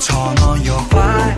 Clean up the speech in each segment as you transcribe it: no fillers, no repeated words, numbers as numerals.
Turn on your fire.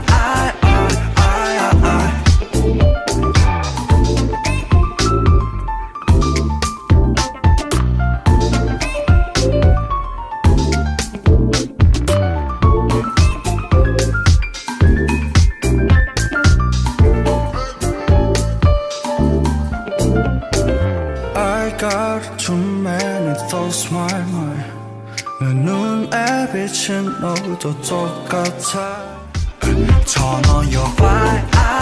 I got too many thoughts, my mind. 내 눈에 비친 너도 똑같아. Turn on your fire.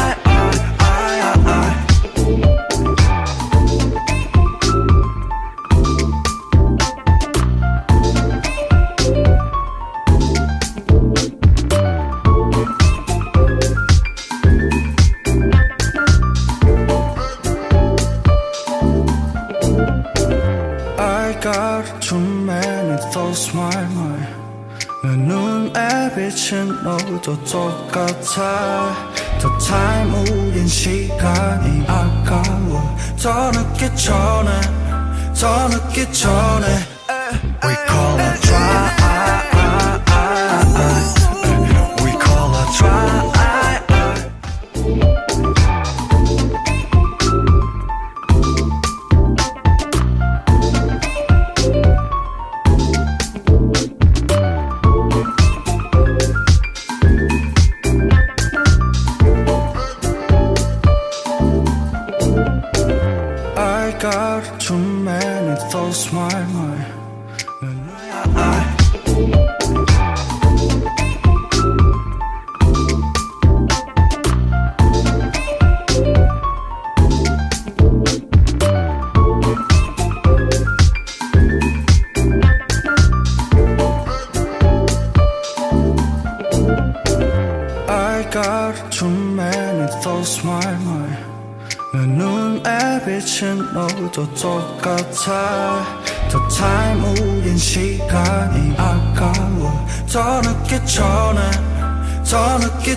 I got too many thoughts, my mind. 내 눈에 비친 너도 똑같아. 더 time 우린 시간이 아까워. 더 늦기 전에 We call a try. We call a try. I got too many thoughts, my mind. I got too many thoughts, my mind. 내 눈에 비친 너도 똑같아. 더 time 우린 시간이 아까워. 더 늦기